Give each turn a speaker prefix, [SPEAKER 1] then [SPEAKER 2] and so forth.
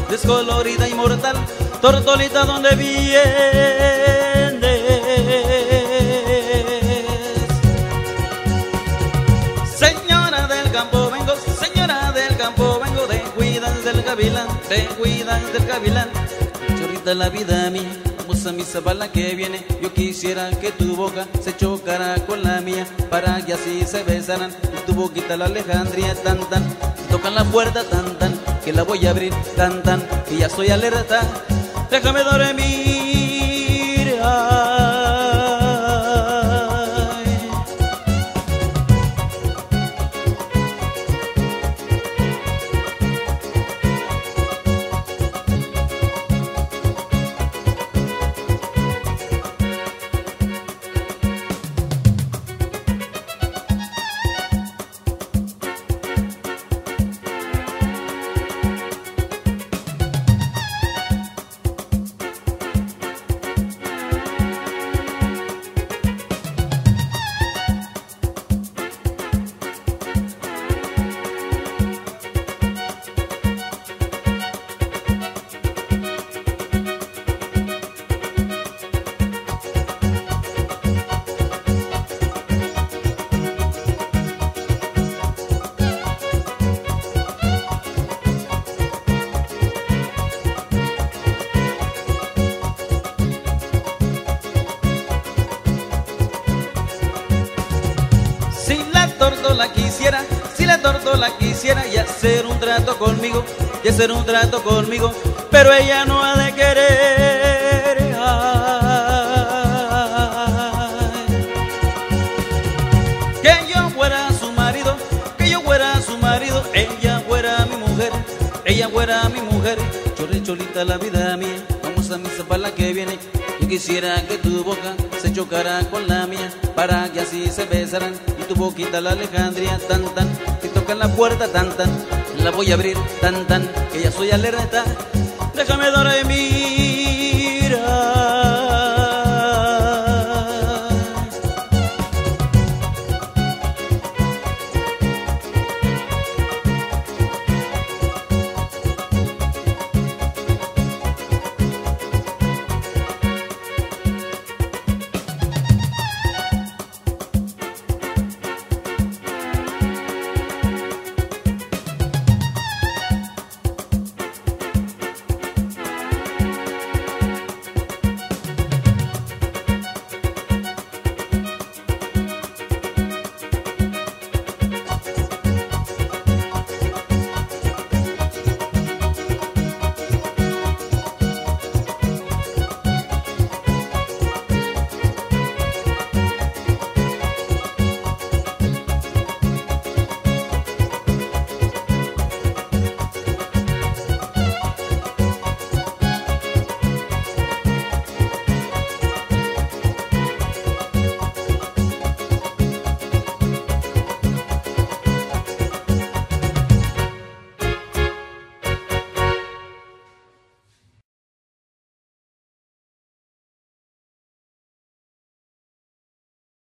[SPEAKER 1] descolorida, inmortal, tortolita, ¿dónde vienes? Señora del campo vengo, señora del campo vengo, te cuidas del gavilán, te cuidas del gavilán. Chorrita la vida mía, vamos a mi zabala que viene. Yo quisiera que tu boca se chocara con la mía, para que así se besaran, y tu boquita la Alejandría, tan tan. Tocan la puerta, tan tan, que la voy a abrir, tan tan, que ya estoy alerta. Déjame dormir, ay. Si la tórtola quisiera y hacer un trato conmigo, y hacer un trato conmigo, pero ella no ha de querer. Ay. Que yo fuera su marido, que yo fuera su marido, ella fuera mi mujer, ella fuera mi mujer. Cholita la vida mía, vamos a mi zapala que viene. Yo quisiera que tu boca se chocara con la mía, para que así se besaran, y tu boquita la Alejandría, tan tan. Si tocan la puerta, tan tan, la voy a abrir, tan tan, que ya soy alerta. Déjame dormir.